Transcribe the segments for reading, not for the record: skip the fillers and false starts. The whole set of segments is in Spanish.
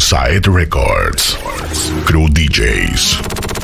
Side Records, Crew DJs.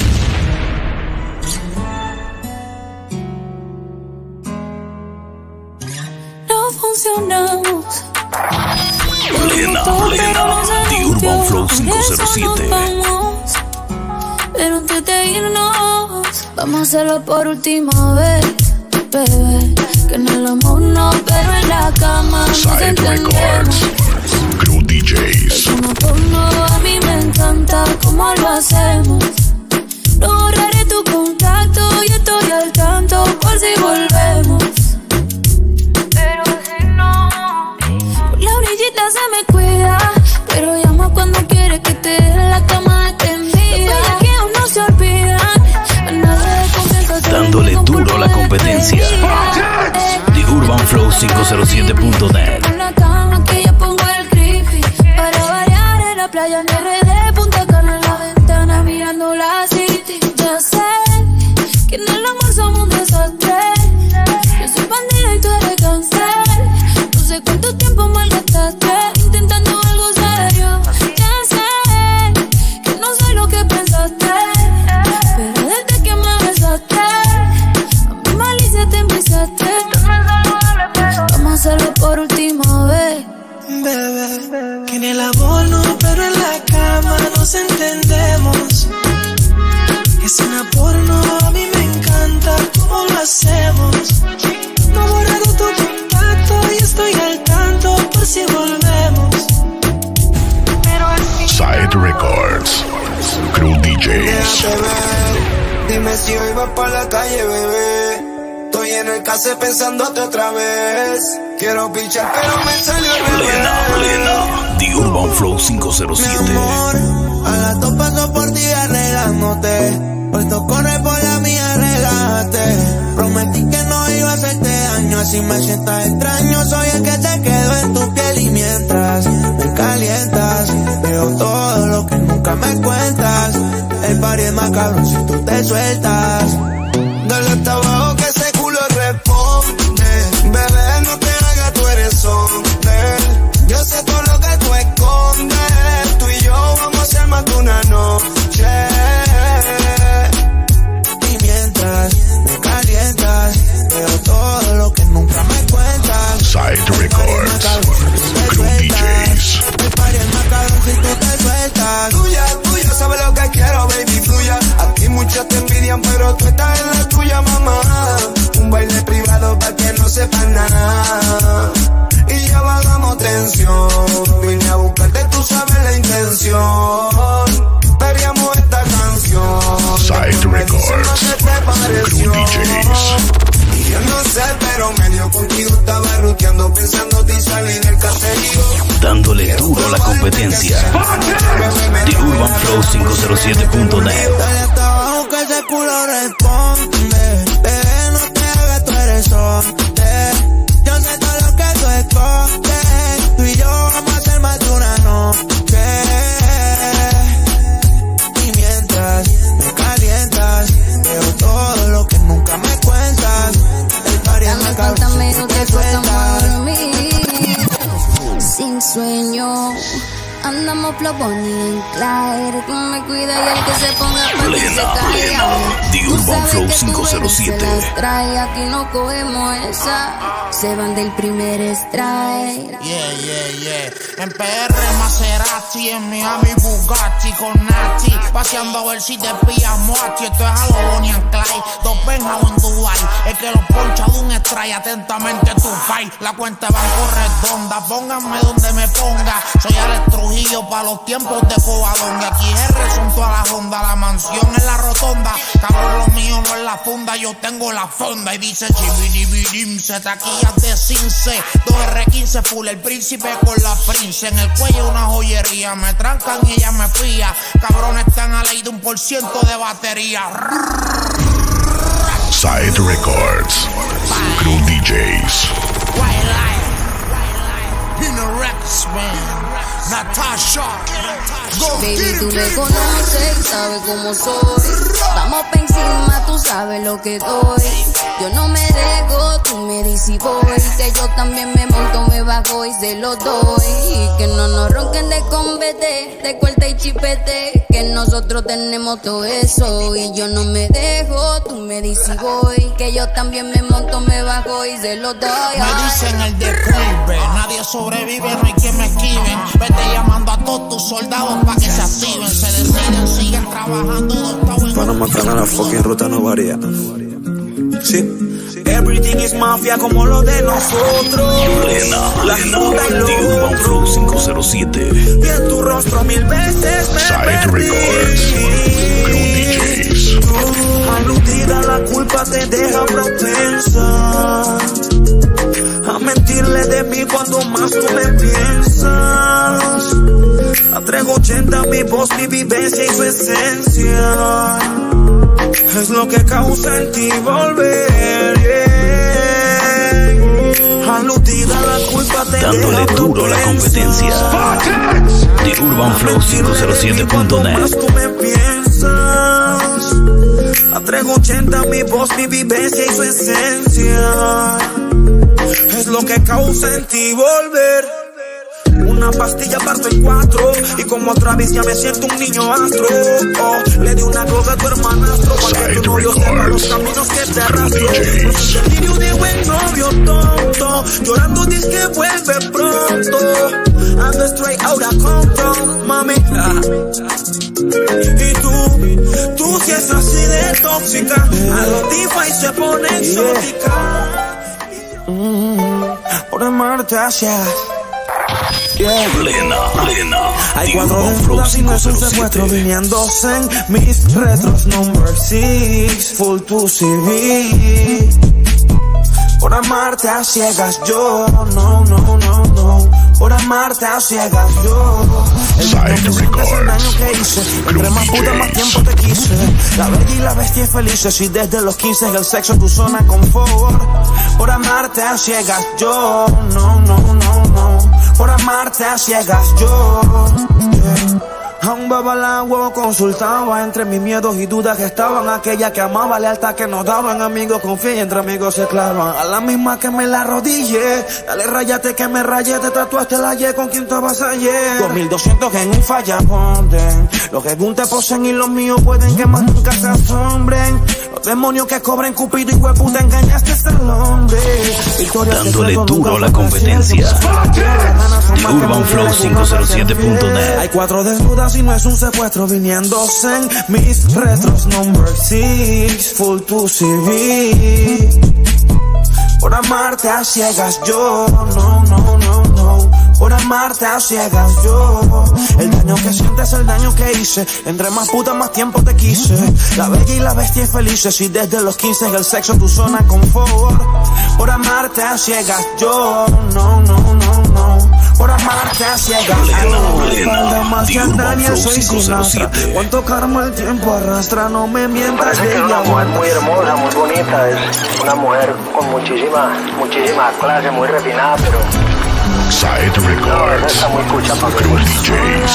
No funcionamos. Plena, The Urban Flow 507. Pero antes de irnos, vamos a hacerlo por última vez, bebé. Que en el amor no, pero en la cama nos Side Records, Crew DJs. Uno por uno, a mí me encanta cómo lo hacemos. No borraré tu contacto y estoy al tanto por si volvemos. Pero si no, por la orillita se me cuida, pero llama cuando quieres que te dé la cama extendida. Los que aún no se olvidan, dándole duro a la competencia. The Urban Flow 507.net. En la cama que yo pongo el creepy, para variar en la playa en RD, Punta Cana en la ventana mirando la city. Ya sé que en el amor somos un desastre. Yo soy bandida y tú eres cáncer. No sé cuánto tiempo malgastaste intentando algo serio. Ya sé que no sé lo que pensaste, pero desde que me besaste a mi malicia te empezaste. Vamos a hacerlo por última vez, bebé. Que en el amor no, pero en la cama nos entendemos. Que cena porno, a mí me encanta cómo lo hacemos. No he borrado tu contacto y estoy al tanto por si volvemos. Side Records, Crew DJs. Dime si hoy vas pa' la calle, bebé. Estoy en el case pensándote otra vez. Quiero pichar, pero me salió al Plena, The Urban Flow 507. Mi amor, a las 2 paso por ti arreglándote. Puesto corre por la mía, relájate. Prometí que no iba a hacerte daño, así me sientas extraño. Soy el que te quedo en tu piel y mientras me calientas, veo todo lo que nunca me cuentas. El party es más cabrón si tú te sueltas. Dale hasta abajo que ese culo responde. Bebé, no te hagas, tú eres hombre. Yo sé todo lo que tú escondes. Tú y yo vamos a hacer más de una noche. Y mientras me calientas, veo todo lo que nunca me cuentas. Side Records, Crew DJs. El party es más cabrón si tú te sueltas. Tuya, sabes lo que quiero, baby, fluya. Aquí muchos te envidian, pero tú estás en la tuya, mamá. Un baile privado para que no sepan nada. Y ya bajamos tensión. Vine a buscarte, tú sabes la intención. Veríamos esta canción. Side Records, Crew DJs. Y yo no sé, pero medio contigo estaba ruteando, pensándote y salir del caserío. Dándole duro a la competencia. The Urban Flow 507.net. Dale hasta abajo que ese culo responde. Bebé, no te hagas, tú eres hombre. Yo sé todo lo que tú escondes. Tú y yo vamos a hacer más de una noche. Y mientras me calientas, veo todo lo que nunca me cuentas. El party es más cabrón si tú te sueltas. sin sueño. Andamos flow Bonnie and Clyde. Tú me cuidas y el que se ponga pa' que se caiga. The Urban Flow 507. Aquí no cogemos esa. Se van del primer strike. En PR Maserati, en Miami Bugatti con Nachi. Paseando a ver si te pillamos aquí. Esto es a lo Bonnie and Clyde. Dos Benjao en Dubai. Es que los poncha de un strike. Atentamente tu fight. La cuenta de banco redonda. Pónganme donde me ponga. Soy Alex Trujillo pa' los tiempos de Cobadón. Y aquí R son toda la ronda. La mansión en la rotonda. Cabrón, lo mío no es la funda. Yo tengo la fonda. Y dice chibidibidim. Se taquillas de Cince. 2R15 full. El príncipe con la prince. En el cuello una joyería. Me trancan y ella me fía. Cabrones están a ley de 1% de batería. Side Records, Crew DJs. Pina Rex, man. Natasha. Baby, tú me conoces y sabes cómo soy. Vamos pa' encima, tú sabes lo que doy. Yo no me dejo, tú me dices y voy. Que yo también me monto, me bajo y se lo doy. Y que no nos ronquen de combate, de cuerda y chipete. Que nosotros tenemos todo eso. Y yo no me dejo, tú me dices y voy. Que yo también me monto, me bajo y se lo doy. Me dicen el declive, nadie sobrevive, no hay quien me esquiven. Vete llamando a todos tus soldados pa' que se activen. Se deciden, siguen trabajando. Para matar a la fucking ruta no varía. Sí. Everything is mafia como lo de nosotros. La fruta y lo Urban Flow 507. y en tu rostro 1000 veces me Side perdí. Records. Crew DJs. Aludida, la culpa te deja propensa a mentirle de mí cuando más tú me piensas. A 380 mi voz, mi vivencia y su esencia es lo que causa en ti volver, yeah. Aludida, la culpa te Dándole deja duro a la competencia. De UrbanFlow507.net. tú me piensas. A 380 mi voz, mi vivencia y su esencia es lo que causa en ti volver. Una pastilla parto en 4 y como otra vez ya me siento un niño astro. Oh, le di una cosa a tu hermanastro para que tu novio sepa los caminos que te arrastro. No soy el niño de buen novio tonto, llorando dice que vuelve pronto. Ando straight out of Compton, mami. Y tú si es así de tóxica, a los DeFi se pone exótica. Por amarte hacia. Yeah. Plena. Hay De 4 Urban Flow desnudas y no es un secuestro 507. viniéndose en mis retros number 6 full to CV. Por amarte a ciegas yo, no. Por amarte a ciegas yo. El Side daño que sientes, el daño que hice. Entre más puta, más tiempo te quise. La bella y la bestia es felices y desde los 15 el sexo es tu zona confort. Por amarte a ciegas yo, no. Por amarte a ciegas yo, yeah. A un babalago consultaba entre mis miedos y dudas que estaban. Aquella que amaba, lealtad que nos daban. Amigos confía y entre amigos se clavan. A la misma que me la arrodillé. Dale rayate que me rayé. Te tatuaste la Y con quien estabas ayer. 2200 en un falla ponden. Los que un te posen y los míos pueden que más nunca se asombren. Los demonios que cobren Cupido y hueputa engañaste al hombre. Dándole duro a la competencia. De UrbanFlow507.net. Hay 4 desnudas y no es un secuestro viniéndose en mis retros number 6 full to CV. Por amarte a ciegas yo, no. Por amarte a ciegas yo. El daño que sientes, el daño que hice. Entre más puta, más tiempo te quise. La bella y la bestia es felices y desde los 15 el sexo tu zona confort. Por amarte a ciegas yo, no. Por amarte a ciegas yo. Espalda más que Daniel, soy Sinatra. Cuánto karma el tiempo arrastra, no me mientas. Parece que es una mujer muy hermosa, muy bonita. Es una mujer con muchísima clase, muy refinada, pero Side no, Records. está muy cucha para Crew mí. DJs.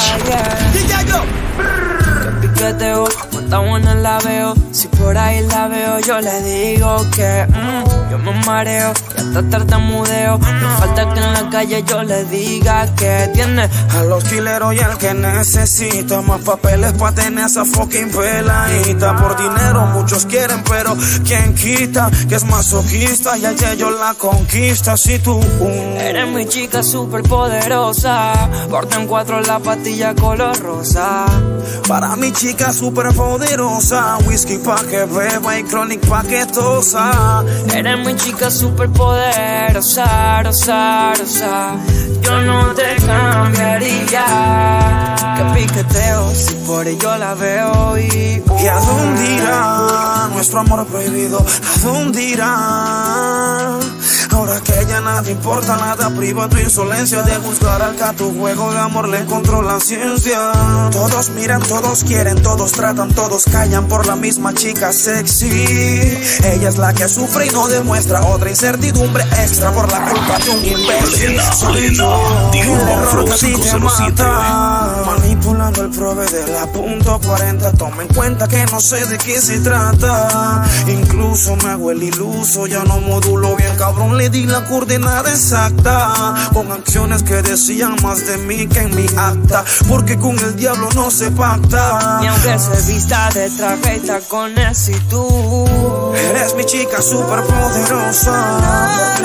Piqueteo, cuánta buena la veo. Si por ahí la veo, yo le digo que yo me mareo y hasta tartamudeo. No falta que en la calle yo le diga que tiene a los chileros y el que necesita más papeles pa' tener esa fucking peladita. Por dinero muchos quieren, pero ¿quién quita? Que es masoquista y ayer yo la conquista. Si tú eres mi chica super poderosa, corta en 4 la pastilla color rosa. para mi chica super poderosa, whisky pa' que beba y chronic pa' que tosa. Eres mi chica super poderosa, rosa. Yo no te cambiaría. Que piqueteo, si por ello la veo ¿Y a dónde irá nuestro amor prohibido? ¿A dónde irá? Ahora que ya nada importa, nada priva tu insolencia de juzgar al que a tu juego de amor le encontró la ciencia. Todos miran, todos quieren, todos tratan, todos callan por la misma chica sexy. Ella es la que sufre y no demuestra otra incertidumbre extra por la culpa de un imbécil. Soy yo, el error que a ti te mata. Manipulando el prove de la .40. Toma en cuenta que no sé de qué se trata. Incluso me hago el iluso, ya no modulo bien, cabrón, le di la coordenada exacta. Con acciones que decían más de mí que en mi acta, porque con el diablo no se pacta. Ni aunque se vista de traje y tacones, y tú eres mi chica super poderosa.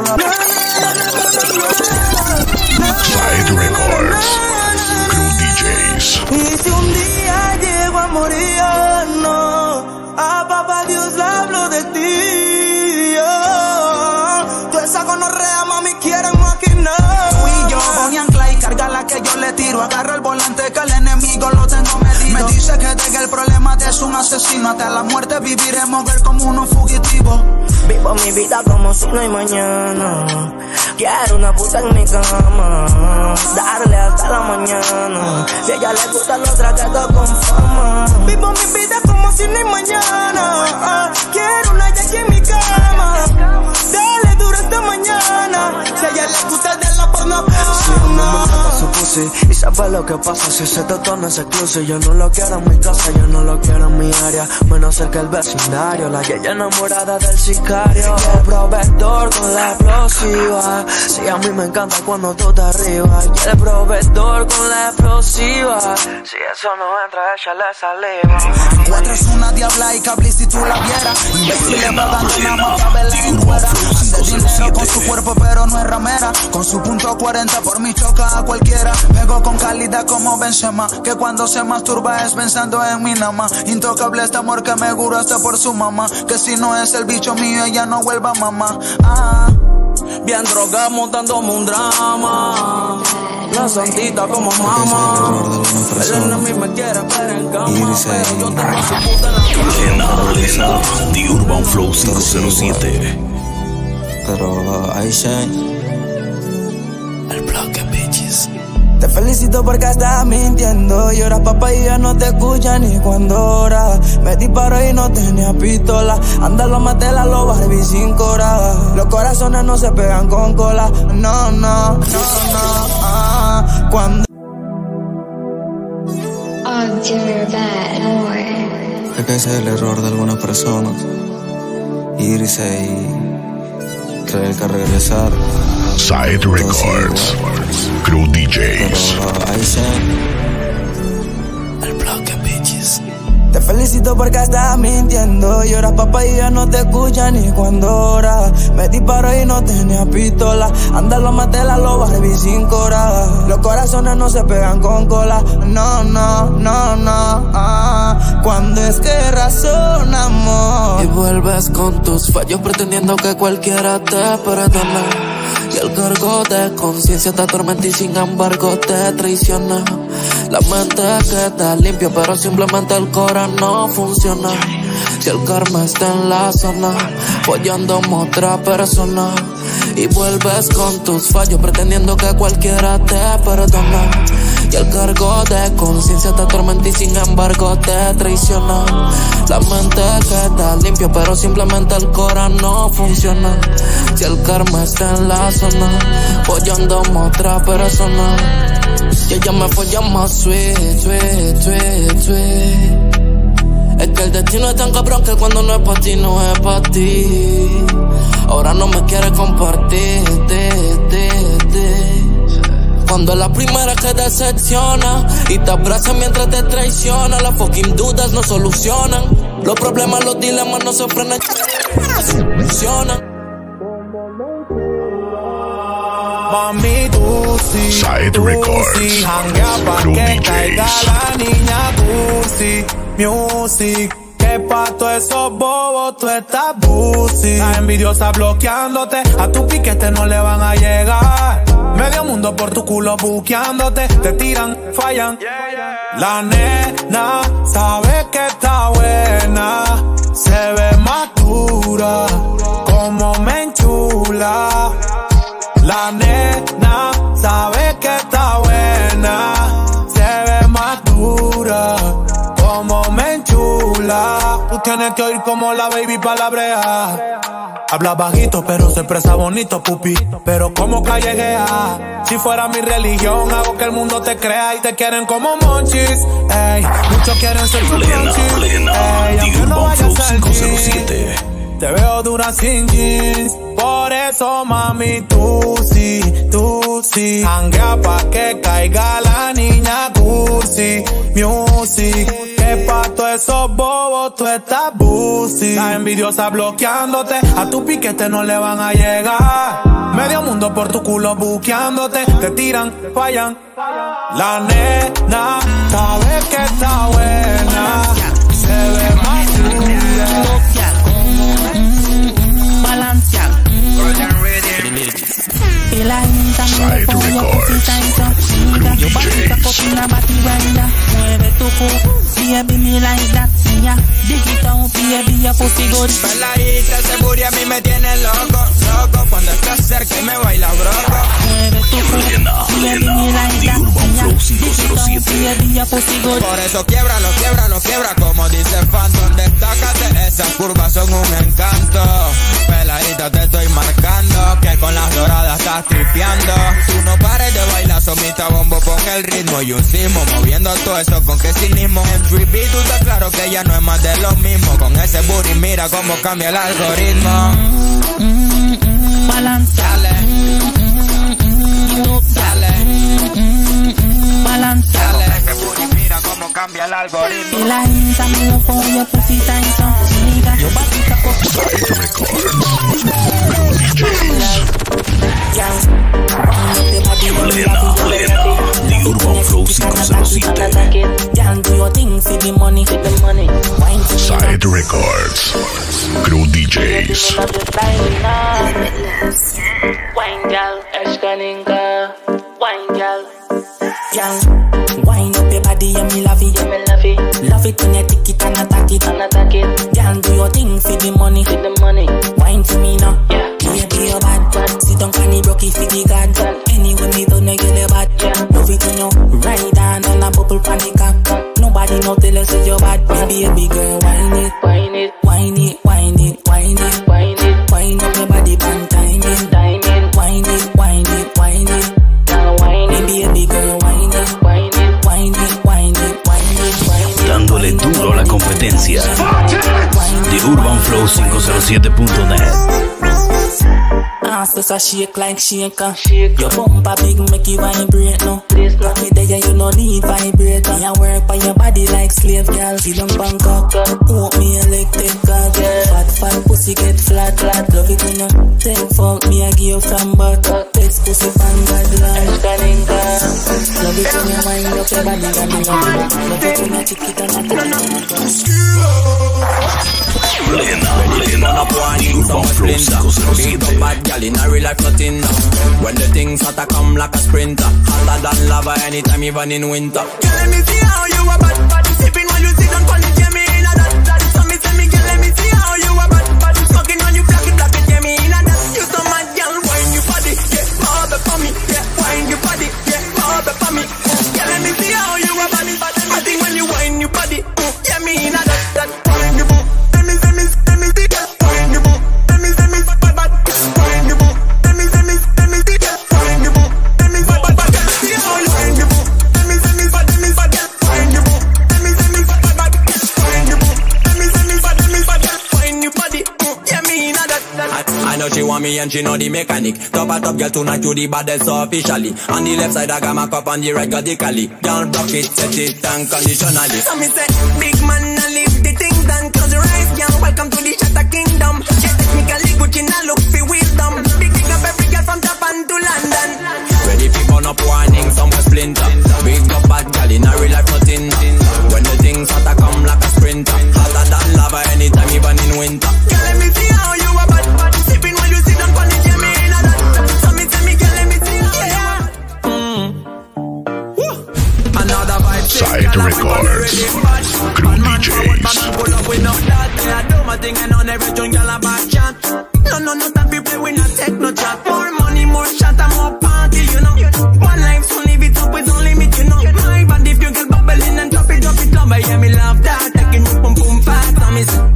Side Records, Crew DJs. Y si un día llego a morir, no, a papá Dios le hablo de ti. Tú esa gonorrea, mami, quieren maquinar. Tú y yo, Bonnie and Clyde, carga la que yo le tiro. Agarro el volante que el enemigo lo tengo medido. Me dice que deje el problema de es un asesino. Hasta la muerte viviremos ver como unos fugitivos. Vivo mi vida como si no hay mañana. Quiero una puta en mi cama, darle hasta la mañana. Si a ella le gusta lo trato con fama. Vivo mi vida como si no hay mañana. Quiero una yaya en mi cama, dale duro hasta mañana. Si a ella le gusta de la porno. Si no me mata su pussy y sabe lo que pasa si ese toto no es exclusive. Yo no lo quiero en mi casa, yo no lo quiero en mi área, menos cerca el vecindario. La yaya enamorada del sicario, el proveedor con la explosiva. Sí, a mí me encanta cuando tú te arriba. Y el proveedor con la explosiva. Si eso no entra, échale saliva. 4 es una diabla y cable si tú la vieras. Imbécil le va dando una mapa, verla en fuera. Ande dinero con su cuerpo pero no es ramera. Con su .40 por mi choca a cualquiera. Pego con calidad como Benzema, que cuando se masturba es pensando en mi nama. Intocable este amor que me juro hasta por su mamá. Que si no es el bicho mío ella no vuelva mamá. Bien drogada montándome un drama. La santita como mamá. El enemigo me quiere ver en cama, pero yo tengo su puta en la cama. Elena, The Urban Flow 507. Pero hay Shane. El bloque, bitches. Te felicito porque estás mintiendo. Lloras papá y ya no te escucha ni cuando oras. Me disparó y no tenía pistola. Anda, lo maté la loba, Barbie sin cora. Los corazones no se pegan con cola. No, no, no, no. Cuando es que ese es el error de algunas personas, irse y creer que regresar. Side Records, Crew DJs. El bloque, bitches. te felicito porque estás mintiendo. Lloras papá y ya no te escucha ni cuando oras. Me disparó y no tenía pistola. Anda, lo maté la loba, Barbie sin cora. Los corazones no se pegan con cola. No, no, no, no. Cuando es que razonamos. Y vuelves con tus fallos pretendiendo que cualquiera te perdona. Y el cargo de conciencia te atormenta y sin embargo te traiciona. La mente queda limpia pero simplemente el cora no funciona. Si el karma está en la zona, follando a otra persona. Y vuelves con tus fallos pretendiendo que cualquiera te perdona. Y el cargo de conciencia te atormenta y sin embargo te traiciona. La mente queda limpia pero simplemente el cora no funciona. Si el karma está en la zona, follando a otra persona. Y ella me folla más sweet, sweet, sweet, sweet. Es que el destino es tan cabrón que cuando no es pa' ti, no es pa' ti. Ahora no me quiere compartir, Cuando es la primera que decepciona y te abraza mientras te traiciona. Las fucking dudas no solucionan. Los problemas, los dilemas no se frenan. Funcionan. Mami, tú sí, Side tú Records, sí, janguea pa' Crew que DJs. caiga la niña cursi, music. Que pa' todos esos bobos tú estás busi. La envidiosa bloqueándote, a tu piquete no le van a llegar. Medio mundo por tu culo buqueándote, te tiran, fallan. La nena sabe que está buena, se ve madura, como me enchula. chula. La nena sabe que está buena, se ve más dura, como me enchula. Tú tienes que oír como la baby palabrea. Habla bajito pero se expresa bonito, pupi, pero como calleguea. Si fuera mi religión hago que el mundo te crea y te quieren como monchis. Ey, muchos quieren ser tus monchis. Ey, aunque no vayas al gym, te veo dura sin jeans. Por eso, mami, tú sí. Hanguea pa' que caiga la niña cursi. Music, que pa' todos esos bobos tú estás busy. La envidiosa bloqueándote, a tu piquete no le van a llegar. Medio mundo por tu culo buqueándote, te tiran, fallan. La nena sabe que está buena, se ve más dura. Balancear. Y la gente me lo pongo cosita y son. Yo básica copina batibanda. Mueve tu culo, baby me like that. Yeah, digita un baby a pussy good. Peladita, ese booty a mí me tiene loco. Cuando estás cerca y me baila broco. Mueve tu culo, baby me like that. Yeah, digita un baby a pussy good. Por eso quiebra como dice Phantom. Destácate, esas curvas son un encanto. Peladita te estoy marcando, que con las doradas estás tripeando. Tú no pares de bailar, somita bombo, pon el ritmo y un sismo, moviendo todo eso con que cinismo. En 3B tú estás claro que ya no es más de lo mismo. Con ese booty mira cómo cambia el algoritmo. Balanceale. Dale. Balanceale. Ese booty mira cómo cambia el algoritmo. Y la gente me lo pongo cosita y son. Yo básica The Urban Flow 507. Side Records. Crew DJs. Wine girl, Eshkaninka. Wine girl. Wine up your body and me love it. Love it when you take it and attack it. Girl, do your thing for the money. Wine to me now. Baby, you're bad. Sit down, canny broke it for the god. Anyway, me don't know you're bad. Love it when you ride down on a bubble panic. Nobody know tell us that you're bad. Baby, a big girl, wine it. Wine it. Wine up your body, bang time in. Wine it. Baby, a big girl, wine it. Dándole duro a la competencia. The Urban Flow 507.net. So shake like shaker. Your bumper big, make you vibrate no. Cocky there, you no need vibrator. Me a work on your body like slave girl. Feel them Bangkok, want me electric girl. Fat pussy get flat. Love it when you take fuck me, I give you from back. Best pussy fan God land. Love it when you wind up your body, love it when you chick it and Plena, Urban Flow 507. Bad gal in a real life nothing. When the things hotter come like a sprinter, hotter than lava anytime even in winter. Girl, let me see how you a bad. Sipping while you sit on college, yeah me in a that. So me say me, girl, let me see how you a bad. Smoking when you black it, yeah me in a that. You so mad, girl, wine your body, yeah, bob for me, yeah, wine your body, yeah, bob for me. Girl, let me see how you a bad. I think when you wine your body, yeah me in a that. Wine your body. She want me and she know the mechanic. Top girl tonight you the baddest officially. On the left side I got my cup on the right radically. Girl block it, set it unconditionally. So me say, big man I leave the things done. Close your eyes, girl, welcome to the Shatter Kingdom. Get technically Gucci now look for wisdom. Big up every girl from Japan to London. Ready for burn up warning, somewhere splinter. Big up bad girl in a real life nothing. When the things hotter come like a sprinter. Hotter than lava anytime even in winter. Girl, let me see how you a bad. Sipping while you sit on college, yeah, me in a that. So me tell me, girl, let me see how you a Another vibe. Side Records. Crew DJs. Pull up with no that. I do my thing and on every tune, girl, I back chant. No time to play, we not take no chance. talk more money, more shot and more party, you know. One life, so live it up with no limit, you know. My body, if you get bubbling and drop it, love. But yeah, me love that, taking you pum pum fast, and me say,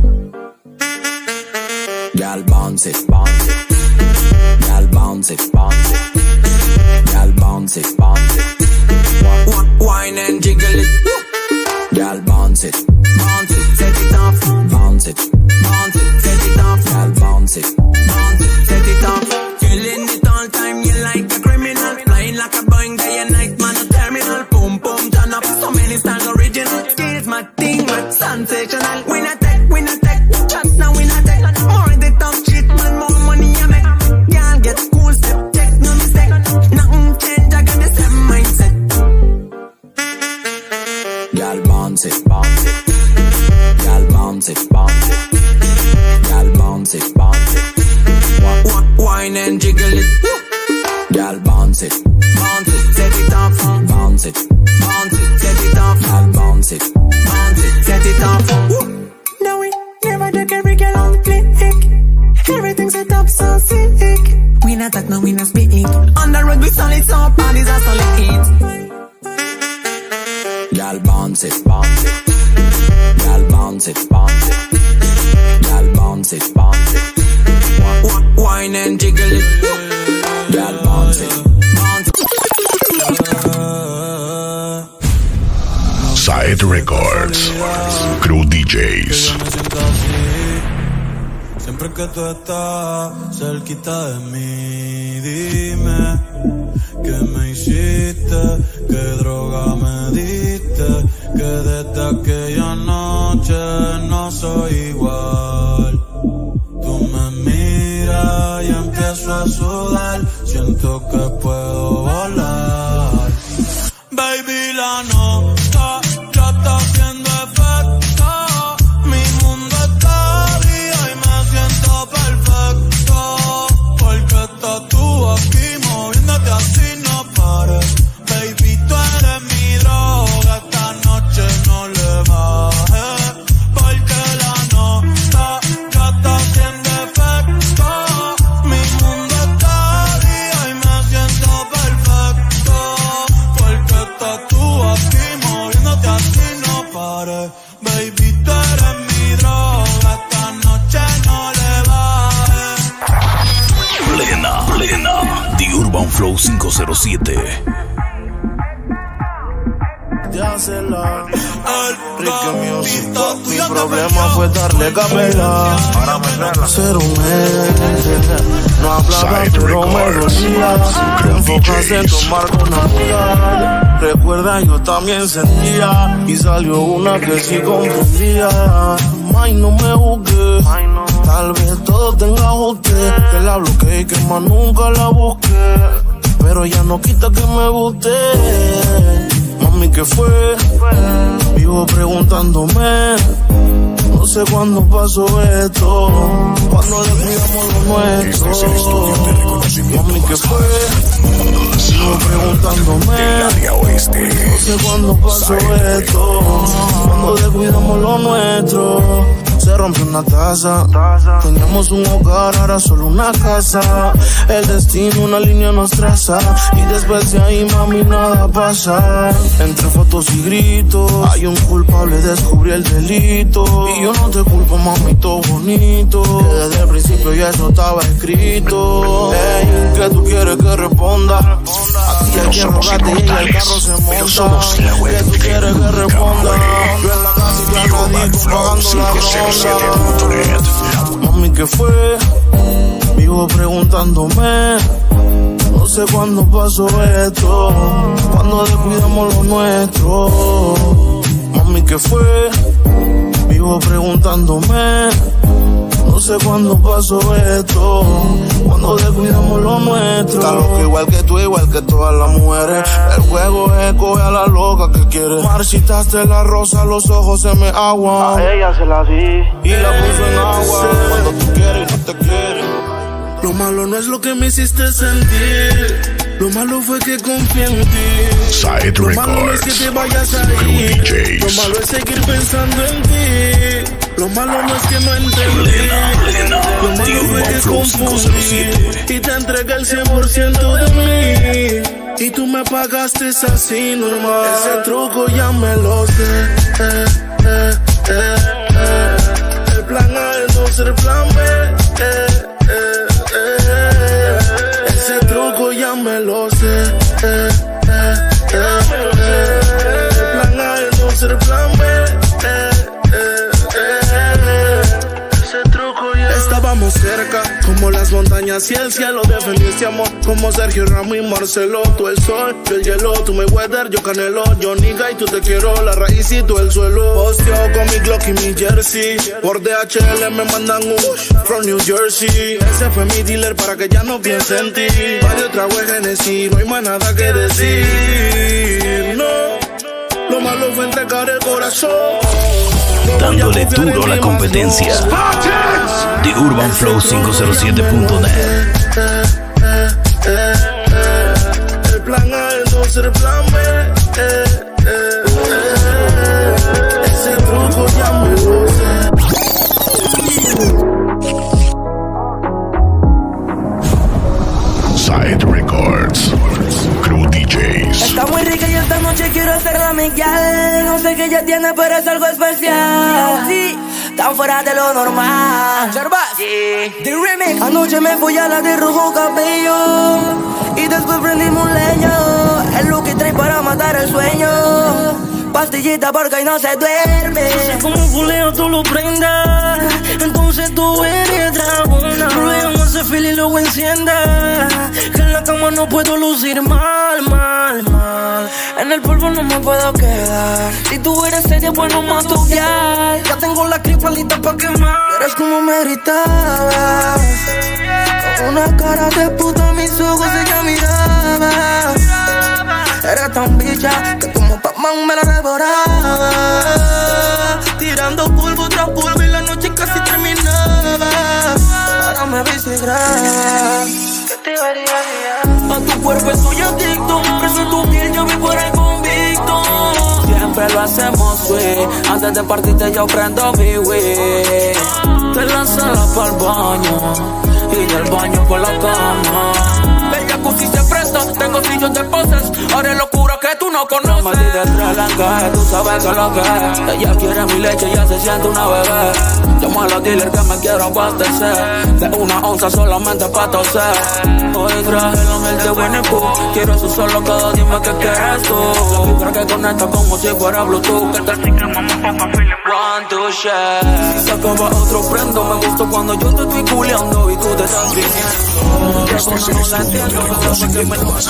girl bounce it, bounce it. Girl bounce it, bounce it. Girl bounce it, bounce it. Wine and jiggle it. Girl bounce it, bounce it, set it off. Bounce it, bounce it, set it off. Girl bounce it, bounce it, set it off. Feeling it all time, you like a criminal. Flying like a Boeing day and night, man, a terminal. Boom, boom, turn up. So many styles original. Skills, my thing, man, sensational. We not take, chat now we not take. More in the talk shit, man, more money I make. Girl get cool, step, check, no mistake. Nothing change, I got the same mindset. Girl bounce it, bounce it. Girl bounce it, bounce it. Girl bounce it, bounce it. Wine and jiggle it. Girl bounce it, bounce it, set it off. Bounce it, bounce it, set it off. Girl bounce it, bounce it, set it off. No, we never take every girl on click. Everything set up so sick. We not talk, no, we not speak. On the road we solid, so parties are solid hits. Girl bounce it, bounce it. Girl bounce it, bounce it. Girl bounce it, bounce it. Wine and jiggle it. Girl bounce it, bounce it. Side Records, Crew DJs. Siempre que tú estás cerquita de mí, dime qué me hiciste, qué droga me diste, que desde aquella noche no soy igual. Tú me miras y empiezo a sudar, siento que puedo volar. Baby, la nota ya está haciendo efecto, mi mundo está vivo y me siento perfecto, porque estás tú aquí moviéndote así no pares. Baby, tú eres mi droga, esta noche no le bajes, porque la nota ya está haciendo efecto, mi mundo está vivo y me siento perfecto, porque estás tú aquí moviéndote así no pares. Baby, tú eres mi droga, esta noche no le bajes. Plena, The Urban Flow 507. Ricky Music. Mi problema fue darle capela, ser un héroe. No hablaba pero me dolía. Enfocarse en tomar una amiga. Recuerda, yo también sentía y salió una que sí comprendía. May, no me juzgué, tal vez todo tenga ajuste. Que la bloqueé y que más nunca la busqué, pero ya no quita que me guste. Mami, ¿qué fue? Vivo preguntándome, no sé cuándo pasó esto, cuando descuidamos lo nuestro. Mami, ¿qué fue? Vivo preguntándome, no sé cuándo pasó esto, cuando descuidamos lo nuestro. Se rompió una taza, teníamos un hogar, ahora solo una casa. El destino una línea nos traza, y después de ahí, mami, nada pasa. Entre fotos y gritos, hay un culpable, descubrí el delito. Y yo no te culpo, mami, todo bonito, que desde el principio ya eso estaba escrito. Hey, ¿qué tú quieres que responda? Aquí hay quien rogarte y el carro se monta. ¿Qué tú quieres que responda? Yo en la casa y ya nadie pagando la ronda. Mami, ¿qué fue? Vivo preguntándome, no sé cuándo pasó esto, cuando descuidamos lo nuestro. Mami, ¿qué fue? Vivo preguntándome, no sé cuándo pasó esto, cuando descuidamos lo nuestro. Está loco igual que tú, igual que todas las mujeres. El juego es coge a la loca que quiere. Marchitaste la rosa, los ojos se me aguan. A ella se la di y la puso en agua. Cuando tú quieres y no te quieres. Lo malo no es lo que me hiciste sentir, lo malo fue que confié en ti. Side Lo malo no es que te vayas a ir, lo malo es seguir pensando en ti. Lo malo no es que no entendí, lo malo fue que confundí y te entregué el 100% de mí. Y tú me pagaste así normal. Ese truco ya me lo sé. El plan A es no ser plan B. Ese truco ya me lo sé. El plan A es no ser plan B. Estábamos cerca, como las montañas y el cielo. Defendiste amor, como Sergio Ramos y Marcelo. Tú el sol, yo el hielo, tú me weather, yo Canelo. Yo nigga y tú te quiero, la raíz y tú el suelo. Posteo con mi Glock y mi jersey. Por DHL me mandan un from New Jersey. Ese fue mi dealer para que ya no piense en ti. Varios tragos de Genesis, no hay más nada que decir. No, lo malo fue entregar el corazón. Dándole duro a la competencia. The Urban Flow 507.net. El plan A es no ser plan B. Ese truco ya me lo sé. Side Records, Crew DJs. Está muy rica y esta noche quiero hacerla Miguel. No sé qué ella tiene, pero es algo especial. Sí, tan fuera de lo normal. Sí. The remix. Anoche me fui a la de rojo cabello y después prendimos leño. El look que trae para matar el sueño. Pastillita porque no se duerme. No sé cómo fuleo tú lo prendas. Entonces tú eres dragona. Luego ese feel y luego encienda. Que en la cama no puedo lucir mal, mal, mal. En el polvo no me puedo quedar. Si tú eres seria, bueno más tu guiar. Ya tengo la cripalita pa' quemar. Eres como me gritabas. Con una cara de puta mis ojos ella miraba. Eres tan bicha que como Pac-Man me la devoraba. Tirando polvo tras polvo y la noche casi terminaba. Ahora me viste grave. ¿Qué te haría? A tu cuerpo estoy adicto. Preso en tu piel yo vivo el convicto. Siempre lo hacemos, güey. Antes de partirte yo prendo mi wey. Te la sala pa'l baño y del baño por la cama. El jacuzzi se presta, tengo sillos de poses. Haré locura que tú no conoces. La maldita entrelanca, tú sabes que lo que es. Ella quiere mi leche, ya se siente una bebé. Llamo a los dealers que me quiero abastecer. De una onza solamente pa' toser. Hoy traje la miel de Winnie Pooh. Quiero eso solo cada dime que quieres tú. La vibra que conecta como si fuera Bluetooth. Que te así mamá, papá, feeling one, two, share. Si se acaba otro prendo, me gusta cuando yo te estoy culeando y tú te estás viniendo. Esta es el estudio de conocimiento más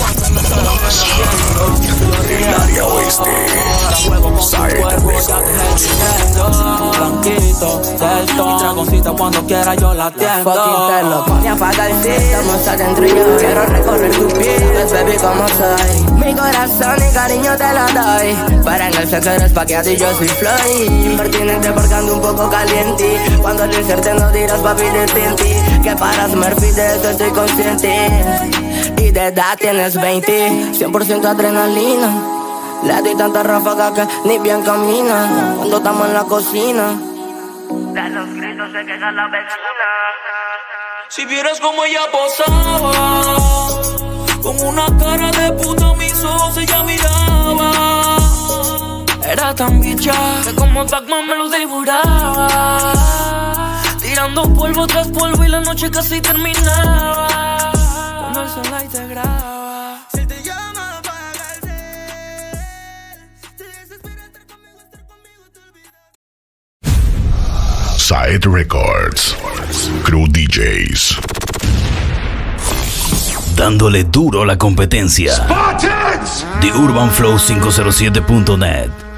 el área oeste. Side Records. Blanquito, delto, mi dragoncita cuando quiera yo la atiendo. Fucking te lo pone a apagar el sí. Estamos adentro y yo quiero recorrer tu piel. Sabes baby cómo soy. Mi corazón y cariño te lo doy. Para en el sexo eres paqueado y yo soy Floyd. Impertinente porque ando un poco caliente. Cuando le inserte no dirás papi de tinti. Que para Smurfy de eso estoy consciente. Y de edad tienes 20. 100% adrenalina. Le doy tanta ráfaga que ni bien camina. Cuando estamos en la cocina, de los gritos se queda la vecina. Si vieras como ella posaba, con una cara de puta mis ojos ella miraba. Era tan bicha que como Pac-Man me lo devoraba. Tirando polvo tras polvo y la noche casi terminaba. Cuando el sunlight te graba. Si te llama apaga el cel. Si desespera estar conmigo te olvidas. Side Records, Crew DJs. Dándole duro a la competencia. The Urban Flow 507.net.